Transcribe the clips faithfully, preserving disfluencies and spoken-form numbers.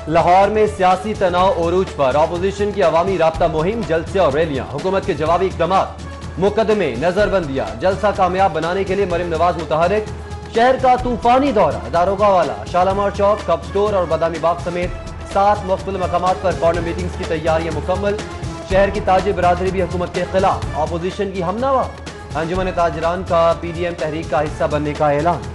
लाहौर में सियासी तनाव ओरूज पर अपोजिशन की अवामी राब्ता मुहिम, जलसे और रैलियां, हुकूमत के जवाबी इकदाम, मुकदमे, नजरबंदियां, जलसा कामयाब बनाने के लिए मरीम नवाज मुतहरिक। शहर का तूफानी दौरा, दारोगा वाला, शालामार चौक, कप स्टोर और बादामी बाग समेत सात मुख्तलिफ मकामात पर कॉर्नर मीटिंग्स की तैयारियां मुकम्मल। शहर की ताजिर बरादरी भी हुकूमत के खिलाफ, अपोजिशन की हमनावा। अंजुमन ताजरान का पीडीएम तहरीक का हिस्सा बनने का ऐलान।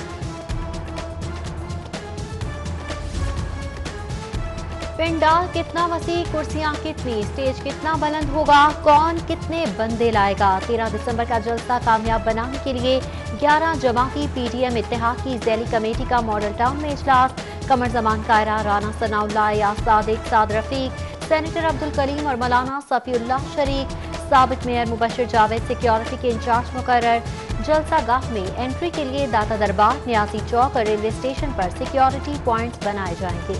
पंडाल कितना वसी, कुर्सियां कितनी, स्टेज कितना बुलंद होगा, कौन कितने बंदे लाएगा। तेरह दिसंबर का जलसा कामयाब बनाने के लिए ग्यारह जमाती पीडीएम इत्तेहाद की ज़ैली कमेटी का मॉडल टाउन में इजलास। कमर जमान कायरा, राना सनाउल्लाह, या सादिक, साद रफीक, सेनेटर अब्दुल कलीम और मौलाना सफीउल्लाह शरीक। साबिक मेयर मुबशर जावेद सिक्योरिटी के इंचार्ज मुकर्रर। जलसा गाह में एंट्री के लिए दाता दरबार, न्यासी चौक और रेलवे स्टेशन पर सिक्योरिटी पॉइंट्स बनाए जाएंगे।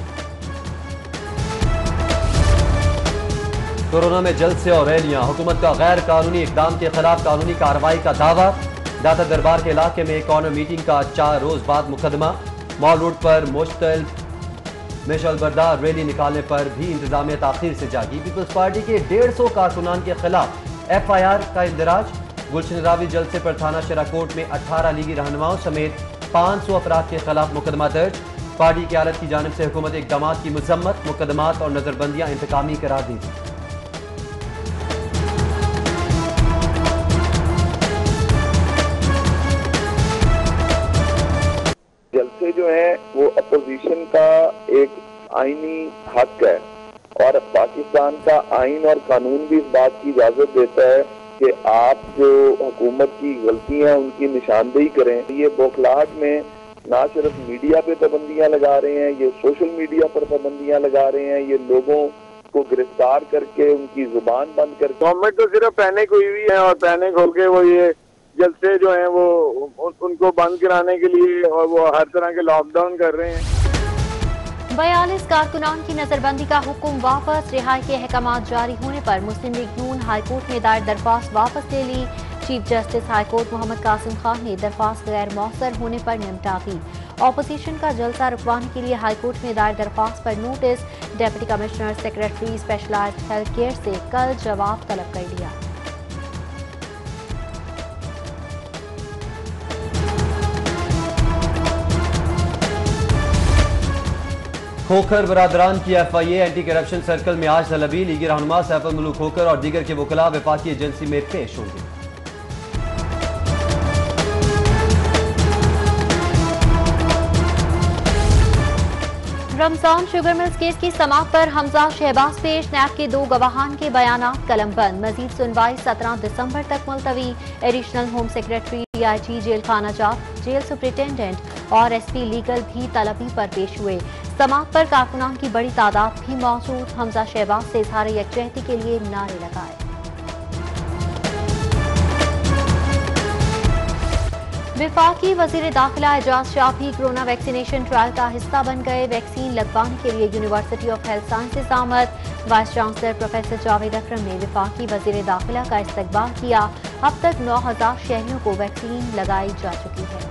कोरोना में जलसे और रैलियां, हुकूमत का गैर कानूनी इकदाम के खिलाफ कानूनी कार्रवाई का दावा। दाता दरबार के इलाके में कॉर्नर मीटिंग का चार रोज बाद मुकदमा। मॉल रोड पर मुश्तल मिशलबरदार रैली निकालने पर भी इंतजामिया ताखीर से जागी। पीपल्स पार्टी के डेढ़ सौ कारकुनान के खिलाफ एफ आई आर का इंदराज। गुलशन रावी जलसे पर थाना शराकोट में अठारह लीगी रहनुमाओं समेत पाँच सौ अफराद के खिलाफ मुकदमा दर्ज। पार्टी की आलत की जानिब से हुकूमती इकदाम की मजम्मत, मुकदमात और नजरबंदियां इंतकामी करार दी। जलसे जो है वो अपोजिशन का एक आईनी हक है और पाकिस्तान का आइन और कानून भी इस बात की इजाजत देता है कि आप जो हुकूमत की गलतियां हैं उनकी निशानदेही करें। ये बौखलाहट में ना सिर्फ मीडिया पे पाबंदियां लगा रहे हैं, ये सोशल मीडिया पर पाबंदियां लगा रहे हैं, ये लोगों को गिरफ्तार करके उनकी जुबान बंद कर। गवर्नमेंट तो सिर्फ पैनिक हुई हुई है और पैनिक होके वो ये जलसे जो हैं वो उन, उनको बंद कराने के लिए और वो हर तरह के लॉकडाउन कर रहे हैं। बयालीस कारकुनान की नजरबंदी का हुक्म वापस। रिहाई के अहकामात जारी होने पर मुस्लिम लीग नून हाईकोर्ट में दायर दरख्वास्त वापस ले ली। Chief justice high court Mohammad Qasim Khan ने दरख्वास्त गैर मौसर होने पर निपटा दी। ऑपोजिशन का जलसा रुकवाने के लिए हाईकोर्ट में दायर दरख्वास्त पर notice. Deputy commissioner secretary specialised health care से कल जवाब तलब कर लिया। खोखर बरादरान की F I A anti corruption circle में आज तलबी। लीगी रहनुमा सैफुल मुल्क खोखर और दीगर के वकला वफाकी एजेंसी में पेश होंगे। रमजान शुगर मिल्स केस की समाअत पर हमजा शहबाज पेश। नैब के दो गवाहान के बयानात कलमबंद। मजीद सुनवाई सत्रह दिसंबर तक मुलतवी। Additional home secretary, D I G, jail खाना जात, जेल सुप्रिंटेंडेंट और एस पी लीगल भी तलबी पर पेश हुए। समाअत पर कारकुनान की बड़ी तादाद भी मौजूद। हमजा शहबाज से इजहार यकजहती के लिए नारे लगाए। विफाकी वजीर दाखिला एजाज शाह भी कोरोना वैक्सीनेशन ट्रायल का हिस्सा बन गए। वैक्सीन लगवाने के लिए यूनिवर्सिटी ऑफ हेल्थ साइंसेज आमद। Vice chancellor professor Javed Akram ने विफाकी वजीर दाखिला का इस्तकबाल किया। अब तक नौ हजार शहरियों को वैक्सीन लगाई जा चुकी है।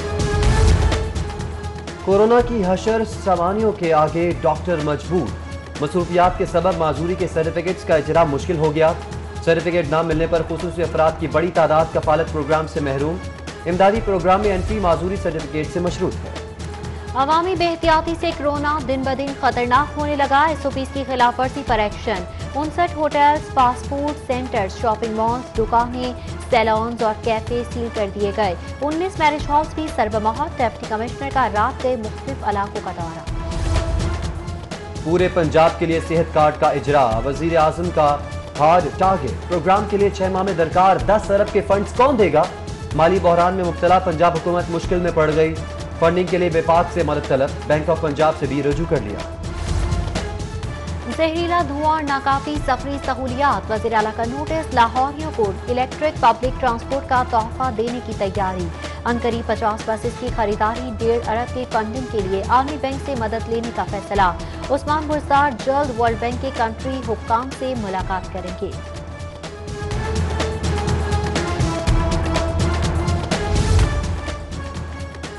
कोरोना की हशर सामानियों के आगे डॉक्टर मजबूर। मसरूफियात के सबब माजूरी के सर्टिफिकेट्स का इजरा मुश्किल हो गया। सर्टिफिकेट न मिलने पर खुसूसी अफराद की बड़ी तादाद कफालत प्रोग्राम से महरूम। इमदादी प्रोग्राम में एंट्री माजूरी सर्टिफिकेट से मशरूत है। अवामी बेहतियाती से कोरोना दिन ब दिन खतरनाक होने लगा। एस ओ पीज़ की खिलाफ वर्जी पर एक्शन। उनसठ hotels, fast food centres, shopping malls, दुकानें, सैलून्स और कैफे सील कर दिए गए। उन्नीस मैरिज हॉल्स भी सरबमहत। डिप्टी कमिश्नर का रात गए मुख्तलिफ इलाकों का दौरा। पूरे पंजाब के लिए सेहत कार्ड का इजरा। वजीर आजम का हार्ड टारगेट। प्रोग्राम के लिए छह माह में दरकार दस अरब के फंड्स कौन देगा। माली बहरान में मुब्तला पंजाब हुकूमत मुश्किल में पड़ गई। फंडिंग के लिए विभाग से मदद तलब। बैंक ऑफ पंजाब से भी रजू कर लिया। जहरीला धुआं और नाकाफी सफरी सहूलियात। वज़ीर आला का नोटिस। लाहौरियों को इलेक्ट्रिक पब्लिक ट्रांसपोर्ट का तोहफा देने की तैयारी। अनकरीब पचास बसेस की खरीदारी। डेढ़ अरब की फंडिंग के लिए आर्मी बैंक से मदद लेने का फैसला। उस्मान बुरसार जल्द वर्ल्ड बैंक के कंट्री हुक्काम से मुलाकात करेंगे।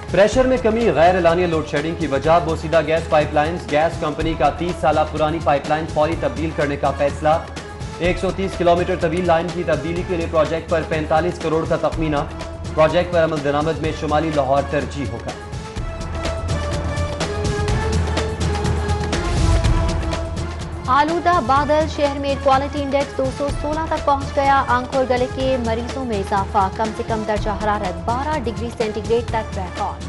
प्रेशर में कमी, गैर एलानिया लोड शेडिंग की वजह बोसीदा गैस पाइपलाइंस। गैस कंपनी का तीस साल पुरानी पाइपलाइन फौरी तब्दील करने का फैसला। एक सौ तीस किलोमीटर तवील लाइन की तब्दीली के लिए प्रोजेक्ट पर पैंतालीस करोड़ का तखमीना। प्रोजेक्ट पर अमल दरामद में शुमाली लाहौर तरजीह होगा। आलूदा बादल, शहर में एयर क्वालिटी इंडेक्स दो सौ सोलह तक पहुंच गया। आंख और गले के मरीजों में इजाफा, कम से कम दर्जा हरारत बारह डिग्री सेंटीग्रेड तक record.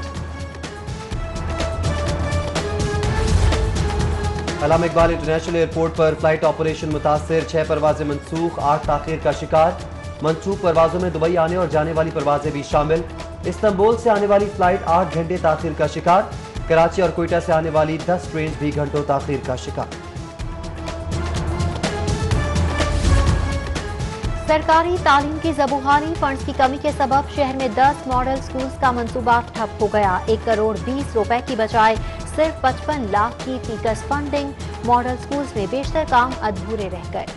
Allama Iqbal international airport पर फ्लाइट ऑपरेशन मुतासर, छह परवाजें मनसूख, आठ ताखीर का शिकार। मनसूख परवाजों में दुबई आने और जाने वाली परवाजें भी शामिल। इस्तांबुल से आने वाली फ्लाइट आठ घंटे ताखीर का शिकार। कराची और कोयटा से आने वाली दस ट्रेन भी घंटों ताखीर का शिकार। सरकारी तालीम की ज़बूहानी, फंड्स की कमी के सबब शहर में दस मॉडल स्कूल्स का मंसूबा ठप हो गया। एक करोड़ बीस रुपए की बजाय सिर्फ पचपन लाख की फीकस फंडिंग। मॉडल स्कूल्स में बेशतर काम अधूरे रह गए।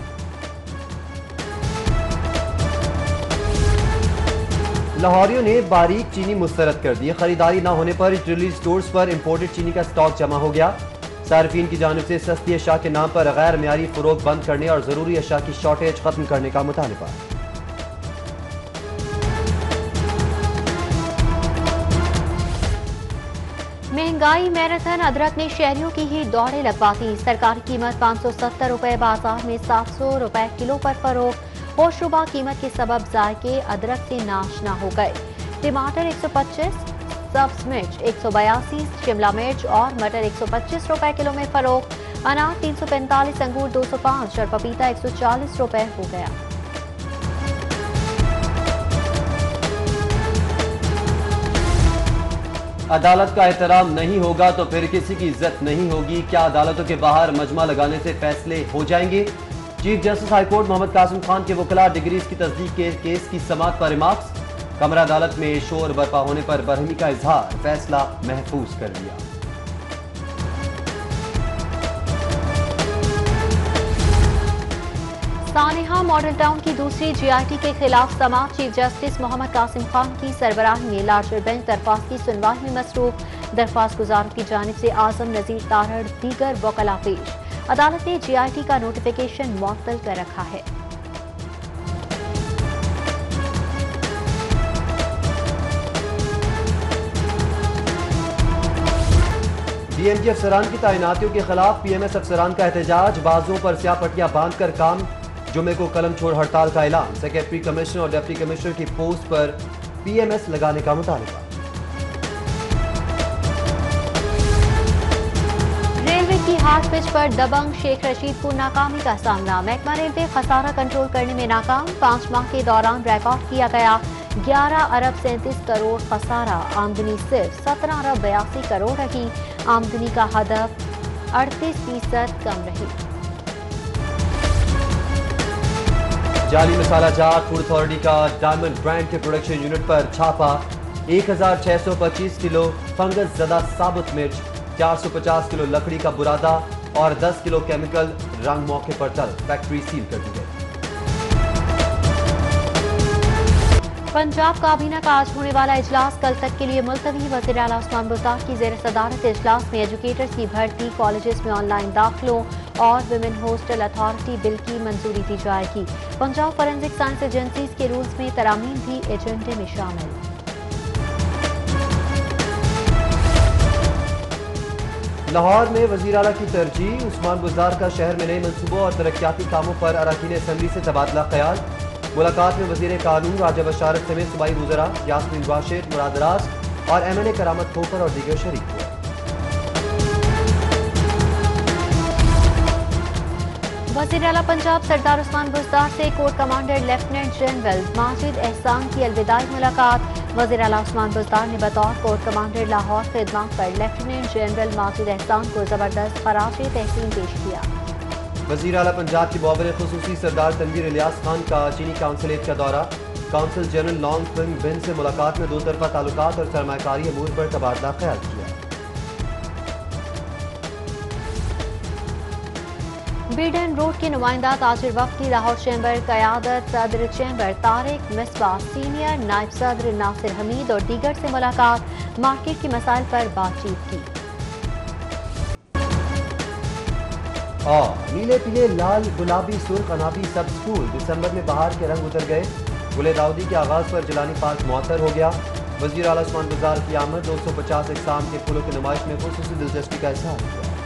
लाहौरियों ने बारीक चीनी मुस्तरद कर दी। खरीदारी न होने पर रिटेल स्टोर्स पर इंपोर्टेड चीनी का स्टॉक जमा हो गया। सार्फिन की जानिब से सस्ती अशा के नाम पर गैर मियारी फरोख्त बंद करने और जरूरी अशा की शॉर्टेज खत्म करने का मुतालबा। महंगाई मैराथन, अदरक ने शहरियों की ही दौड़े लगवाती। सरकारी कीमत पाँच सौ सत्तर रुपए, बाजार में सात सौ रुपए किलो पर फरोख्त। होशरुबा कीमत के सबब जायके अदरक से नाशना हो गए। टमाटर एक सौ पच्चीस, सब्ज मिर्च एक सौ बयासी, शिमला मिर्च और मटर एक सौ पच्चीस रुपए किलो में फरोख्त। अनार तीन सौ पैंतालीस, अंगूर दो सौ पाँच और पपीता एक सौ चालीस रुपए हो गया। अदालत का एहतराम नहीं होगा तो फिर किसी की इज्जत नहीं होगी। क्या अदालतों के बाहर मजमा लगाने से फैसले हो जाएंगे? Chief justice high court Mohammad Qasim Khan के वकला डिग्रीज की तस्दीक के केस की समाअत पर रिमार्क्स। कमरा अदालत में शोर बर्पा होने पर बरहमी का इजहार, फैसला महफूज कर लिया। सानेहा मॉडल टाउन की दूसरी जीआईटी के खिलाफ समाअत। चीफ जस्टिस मोहम्मद कासिम खान की सरबराही में लार्जर बेंच दरख्वास्त की सुनवाई में मसरूफ। दरख्वास्त गुजारों की जानिब से आजम नजीर तारड़ दीगर वकला पेश। अदालत ने जीआईटी का नोटिफिकेशन मुअत्तल कर रखा है। डीएमजी अफसरान की तैनातियों के खिलाफ पीएमएस अफसरान का एहतजाज। बाजुओं पर स्याह पट्टियां बांधकर काम। जुमे को कलम छोड़ हड़ताल का ऐलान। सेक्रेटरी कमिश्नर और डिप्टी कमिश्नर की पोस्ट पर पीएमएस लगाने का मुतालबा। रेलवे की हार्ड पिच पर दबंग शेख रशीद को नाकामी का सामना। महकमा रेलवे खसारा कंट्रोल करने में नाकाम। पांच माह के दौरान रिकॉर्ड किया गया ग्यारह अरब सैंतीस करोड़ खसारा। आमदनी सिर्फ सत्रह अरब बयासी करोड़ रही। आमदनी का हदफ अड़तीस फीसद कम रही। जाली मसाला जात। फूड अथॉरिटी का डायमंड ब्रांड के प्रोडक्शन यूनिट पर छापा। एक हजार छह सौ पच्चीस किलो फंगस जदा साबुत मिर्च, चार सौ पचास किलो लकड़ी का बुरादा और दस किलो केमिकल रंग मौके पर तलब। फैक्ट्री सील कर दी गई। पंजाब काबीना का आज होने वाला इजलास कल तक के लिए मुलतवी। वज़ीर आला उस्मान बुज़दार की ज़ेर सदारत इजलास में एजुकेटर्स की भर्ती, कॉलेजेस में ऑनलाइन दाखिलों और विमेन हॉस्टल अथॉरिटी बिल की मंजूरी दी जाएगी। पंजाब फॉरेंसिक साइंस एजेंसीज के रूल्स में तरामीम भी एजेंडे में शामिल। लाहौर में वज़ीर आला की तरजीह। उस्मान बुज़दार का शहर में नए मनसूबों और तरक्याती कामों पर अरकान असम्बली से तबादला ख्याल। मुलाकात में वज़ीर कानून राजा बशारत समेत सूबाई वज़रा यास्मीन राशिद, मुराद राज और एम एन ए करामत खोकर और दीगर शरीक हुए। वज़ीर आला पंजाब सरदार उस्मान बुज़दार से core commander lieutenant general Majid Ehsan की अलविदाई मुलाकात। वज़ीर आला उस्मान बुज़दार ने बतौर कोर कमांडर लाहौर खिदमत पर लेफ्टिनेंट जनरल माजिद एहसान को जबरदस्त खराज तहसीन पेश किया। वज़ीर आला पंजाब की मुआविन खुसूसी सरदार तनवीर इलियास खान का चीनी काउंसिलेट का दौरा। काउंसिल जनरल लॉन्ग फिंग बिन से मुलाकात में दो तरफा ताल्लुकात और सरमायाकारी अमूर पर तबादला ख्याल किया। बीडन रोड के नुमाइंदा ताजिर वफ्ती लाहौर चैम्बर क़यादत सदर चैम्बर तारिक मिसबा सीनियर नायब सदर नासिर हमीद और दीगर से मुलाकात, मार्केट के मसाइल पर बातचीत की। और नीले पीले लाल गुलाबी सुर्ख अनाबी सब स्कूल दिसंबर में बहार के रंग उतर गए। गुले दाऊदी के आगाज पर जिलानी पार्क मुअत्तर हो गया। वजीर आला उस्मान गुजार की आमद दो सौ पचास इकसाम के फूलों की नुमाइश में खुसूसी दिलचस्पी का इजहार किया।